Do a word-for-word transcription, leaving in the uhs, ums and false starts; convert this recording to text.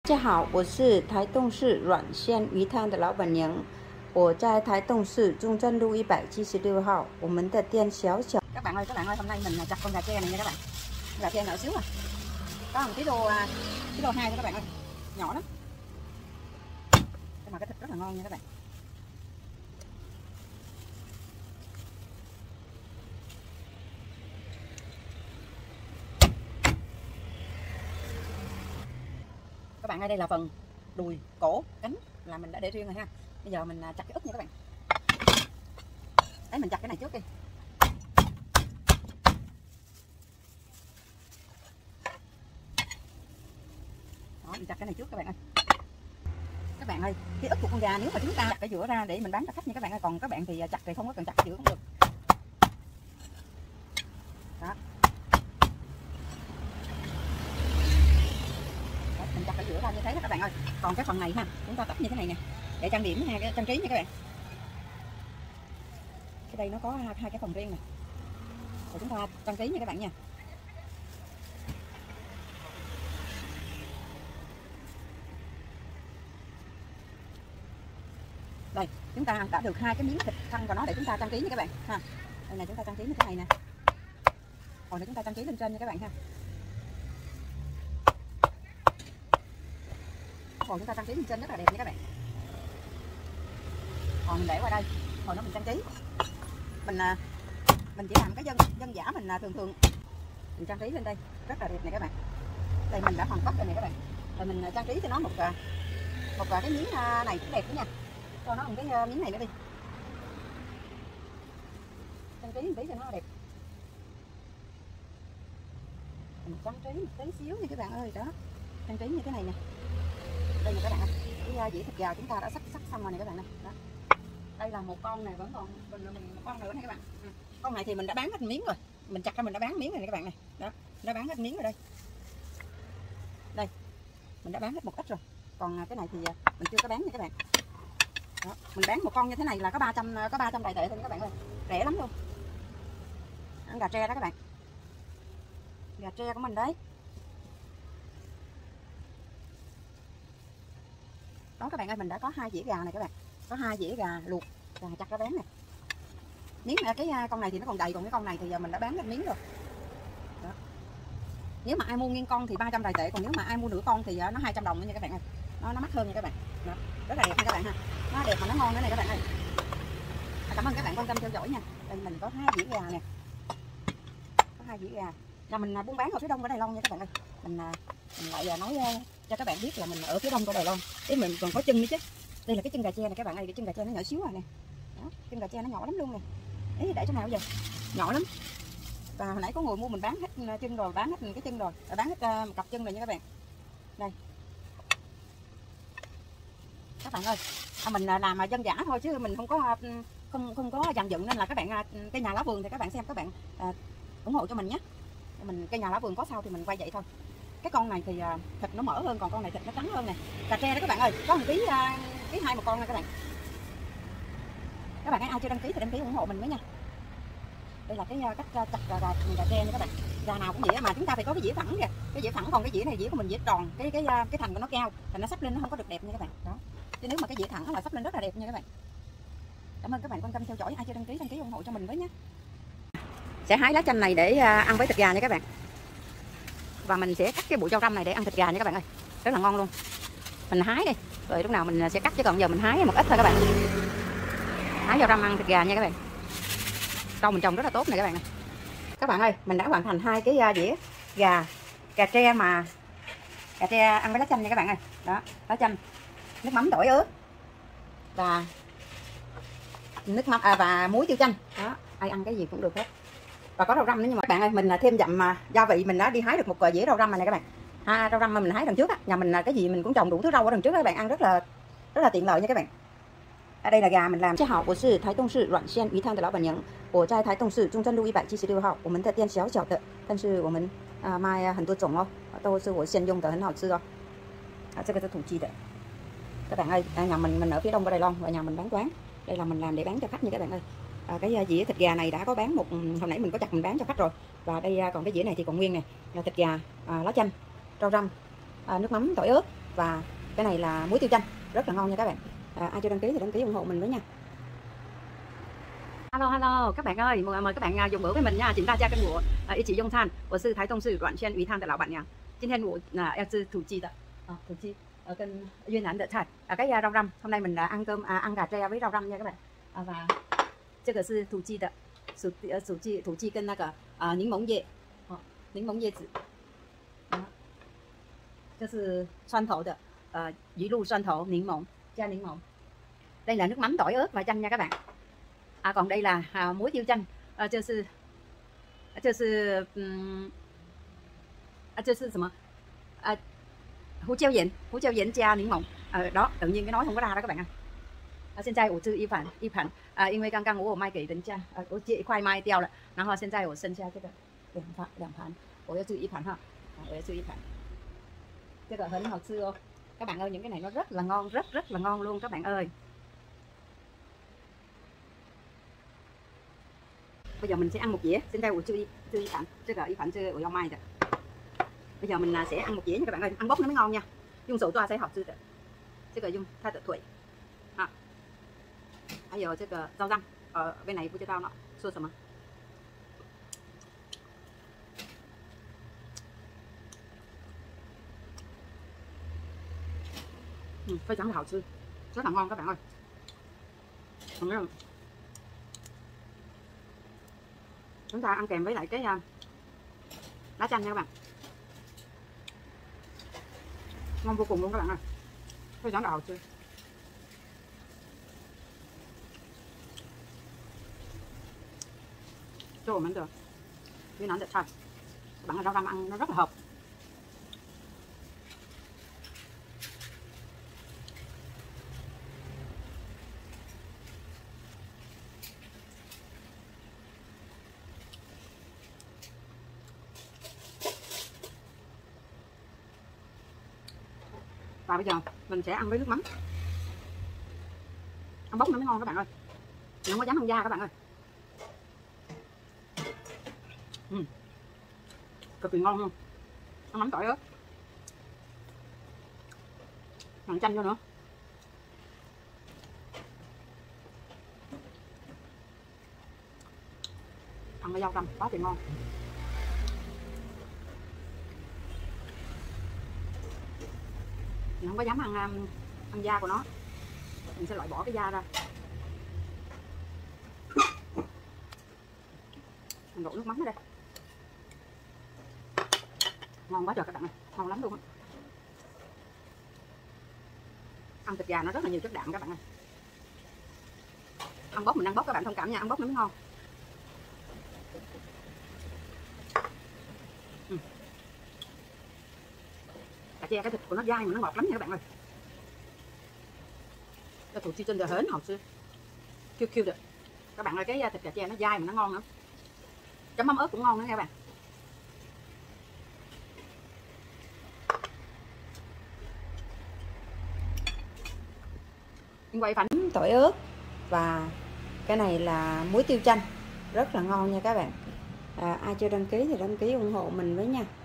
大家好，我是台东市软鲜鱼汤的老板娘，我在台东市中正路一百七十六号，我们的店小小。 Các bạn ơi, các bạn ơi, hôm nay mình chặt con gà tre này nha các bạn. Gà tre nhỏ xíu à. Có một ký lô ký lô hai thôi các bạn ơi. Nhỏ lắm. Nhưng mà cái thịt rất là ngon nha các bạn. Các bạn ơi, đây là phần đùi, cổ, cánh là mình đã để riêng rồi ha. Bây giờ mình chặt cái ức nha các bạn. Đấy, mình chặt cái này trước đi. Đó, mình chặt cái này trước các bạn ơi. Các bạn ơi, cái ức của con gà nếu mà chúng ta chặt ở giữa ra để mình bán cho khách nha các bạn ơi. Còn các bạn thì chặt thì không có cần chặt ở giữa cũng được. Đó. Đó, mình chặt ở giữa ra như thế đó các bạn ơi. Còn cái phần này ha, chúng ta tách như thế này nè, để trang điểm ha, trang trí nha các bạn. Cái đây nó có hai cái phần riêng này. Rồi chúng ta trang trí nha các bạn nha. Đây, chúng ta đã được hai cái miếng thịt thăn vào nó để chúng ta trang trí nha các bạn ha. Đây này, chúng ta trang trí như thế này nè. Còn để chúng ta trang trí lên trên nha các bạn ha. Còn chúng ta trang trí lên trên rất là đẹp nha các bạn. Còn mình để qua đây, hồi nó mình trang trí. Mình mình chỉ làm cái dân dân giả mình thường thường mình trang trí lên đây rất là đẹp này các bạn. Đây mình đã hoàn tất rồi này các bạn. Rồi mình trang trí cho nó một một cái miếng này cũng đẹp nữa nha. Cho nó một cái miếng này nữa đi. Trang trí một tí cho nó đẹp. Mình trang trí một tí xíu nha các bạn ơi, đó. Trang trí như thế này nè. Đây nè các bạn ơi. Cái dĩa thịt gà chúng ta đã sắc sắc xong rồi này các bạn nè. Đó. Đây là một con này vẫn còn mình mình một con nữa này các bạn. Ừ. Con này thì mình đã bán hết miếng rồi. Mình chặt ra mình đã bán miếng rồi này các bạn này. Đó, đã bán hết miếng rồi đây. Đây. Mình đã bán hết một ít rồi. Còn cái này thì mình chưa có bán nha các bạn. Đó, mình bán một con như thế này là có ba trăm có ba trăm đài tệ thôi các bạn ơi. Rẻ lắm luôn. Gà tre đó các bạn. Gà tre của mình đấy. Đó các bạn ơi, mình đã có hai dĩa gà này các bạn. Có hai dĩa gà luộc, gà chặt ra bán nè. Miếng cái con này thì nó còn đầy, còn cái con này thì giờ mình đã bán hết miếng rồi. Đó. Nếu mà ai mua nguyên con thì ba trăm đài tệ, còn nếu mà ai mua nửa con thì nó hai trăm đồng nữa nha các bạn ơi. Nó nó mắc hơn nha các bạn. Đó. Rất là đẹp nha các bạn ha. Nó đẹp mà nó ngon nữa này các bạn ơi. Cảm ơn các bạn quan tâm theo dõi nha. Đây mình có hai dĩa gà nè. Có hai dĩa gà. Là mình buôn bán ở phía đông của Đài Loan nha các bạn ơi. Mình, mình lại nói cho các bạn biết là mình ở phía đông của Đài Loan. Thế mình còn có chân nữa chứ. Đây là cái chân gà tre này các bạn ơi, cái chân gà tre nó nhỏ xíu rồi nè. Đó, chân gà tre nó nhỏ lắm luôn nè. Đấy, để chỗ nào bây giờ? Nhỏ lắm. Và hồi nãy có người mua mình bán hết chân rồi, bán hết cái chân rồi, rồi bán hết một cặp chân rồi nha các bạn. Đây. Các bạn ơi, à, mình làm mà dân dã thôi chứ mình không có không không có dàn dựng nên là các bạn cây nhà lá vườn thì các bạn xem các bạn à, ủng hộ cho mình nhé. Mình cây nhà lá vườn có sao thì mình quay vậy thôi. Cái con này thì uh, thịt nó mỡ hơn, còn con này thịt nó trắng hơn nè. Gà tre đó các bạn ơi, có một ký uh, ký hai một con nha các bạn. Các bạn ai chưa đăng ký thì đăng ký ủng hộ mình với nha. Đây là cái uh, cách uh, chặt gà, gà, gà tre nha các bạn. Gà nào cũng vậy mà chúng ta phải có cái dĩa phẳng kìa. Cái dĩa phẳng, còn cái dĩa này dĩa của mình dĩa tròn, cái cái uh, cái thành của nó cao, thành nó sắp lên nó không có được đẹp nha các bạn. Đó. Chứ nếu mà cái dĩa thẳng là sắp lên rất là đẹp nha các bạn. Cảm ơn các bạn quan tâm theo dõi, ai chưa đăng ký đăng ký ủng hộ cho mình với nhé. Sẽ hái lá chanh này để uh, ăn với thịt gà nha các bạn. Và mình sẽ cắt cái bụi rau răm này để ăn thịt gà nha các bạn ơi. Rất là ngon luôn. Mình hái đi. Rồi lúc nào mình sẽ cắt, chứ còn giờ mình hái một ít thôi các bạn. Hái rau răm ăn thịt gà nha các bạn. Rau mình trồng rất là tốt này các bạn này. Các bạn ơi, mình đã hoàn thành hai cái dĩa gà gà tre mà gà tre ăn với lá chanh nha các bạn ơi. Đó, lá chanh, nước mắm tỏi ớt và nước mắm à, và muối tiêu chanh. Đó, ai ăn cái gì cũng được hết. Và có rau răm nữa, nhưng mà các bạn ơi, mình thêm dặm mà gia vị, mình đã đi hái được một dĩa rau răm này nè các bạn. Ha, rau răm mà mình hái đằng trước á, nhà mình cái gì mình cũng trồng đủ thứ rau ở đằng trước đó, các bạn ăn rất là rất là tiện lợi nha các bạn. Ở đây là gà mình làm. 大家好，我是台东市软鲜鱼汤的老板娘，我在台东市中正路一百七十六号，我们的店小小的，但是我们啊卖很多种哦，都是我现用的，很好吃哦。啊，这个是土鸡的。Các bạn ơi, nhà mình mình ở phía đông của Đài Loan và nhà mình bán quán. Đây là mình làm để bán cho khách nha các bạn ơi. À, cái dĩa thịt gà này đã có bán một, hồi nãy mình có chặt mình bán cho khách rồi. Và đây còn cái dĩa này thì còn nguyên nè, là thịt gà, à, lá chanh, rau răm, à, nước mắm tỏi ớt và cái này là muối tiêu chanh rất là ngon nha các bạn. À, ai chưa đăng ký thì đăng ký ủng hộ mình với nha. Hello hello các bạn ơi, mời, mời các bạn dùng bữa với mình nha. Chúng ta gia cân của一起用餐，我是台东市软鲜鱼汤的老板娘。今天我啊要吃土鸡的啊土鸡ở跟越南的菜啊cái rau răm. Hôm nay mình đã ăn cơm à, ăn gà tre với rau răm nha các bạn. À, và 这个是土鸡的，土呃土鸡土鸡跟那个啊柠檬叶，哦柠檬叶子，啊，这是蒜头的，呃鱼露蒜头柠檬加柠檬。Đây là nước mắm tỏi ớt và chanh nha các bạn. À, còn đây là à, muối tiêu chanh, à, 这是这是嗯啊这是什么啊胡椒盐胡椒盐加柠檬à, đó tự nhiên cái nói không có ra đó các bạn ơi. À, 现在我吃一盘一盘啊，因为刚刚我有卖给人家啊，我这一块卖掉了，然后现在我剩下这个两盘两盘，我要吃一盘哈，啊，我要吃一盘，这个很好吃哦，các bạn ơi, những cái này nó rất là ngon, rất rất là ngon luôn các bạn ơi. Bây giờ mình sẽ ăn một dĩa. Xin chào của Chui Chui Phạm, cái cái Phạm chưa của mai rồi. Bây giờ mình sẽ ăn một dĩa nha các bạn ơi, ăn bốc nó mới ngon nha. Dùng sầu toa sẽ học sư được. Cái cái dùng thay tự tuổi. À. Bây giờ cái cái rau răm ở bên này của tao nó xua什么? Ừ, phải chẳng là hảo sư, rất là ngon các bạn ơi. Còn cái chúng ta ăn kèm với lại cái uh, lá chanh nha các bạn, ngon vô cùng luôn các bạn ơi,非常的好吃。cho我们的越南的菜，các bạn rau răm ăn nó rất là hợp. Và bây giờ mình sẽ ăn với nước mắm, ăn bốc nó mới ngon các bạn ơi, mình không có dám ăn da các bạn ơi. Uhm. Cực kỳ ngon luôn, ăn mắm tỏi ớt, ăn chanh vô nữa, ăn với rau răm quá thì ngon. Mình không có dám ăn ăn da của nó, mình sẽ loại bỏ cái da ra. Mình đổ nước mắm ở đây, ngon quá trời các bạn ơi, ngon lắm luôn á. Ăn thịt gà nó rất là nhiều chất đạm các bạn ơi. Ăn bốc mình ăn bốc các bạn thông cảm nha, ăn bốc nó mới ngon. Ừ. Cà chê cái thịt của nó dai mà nó ngọt lắm nha các bạn ơi. Cái thủ chi chân hến hột xưa kêu kêu được các bạn ơi, cái thịt cà chê nó dai mà nó ngon nữa, chấm mắm ớt cũng ngon nữa nha các bạn. Quay phản tỏi ớt và cái này là muối tiêu chanh rất là ngon nha các bạn. À, ai chưa đăng ký thì đăng ký ủng hộ mình với nha.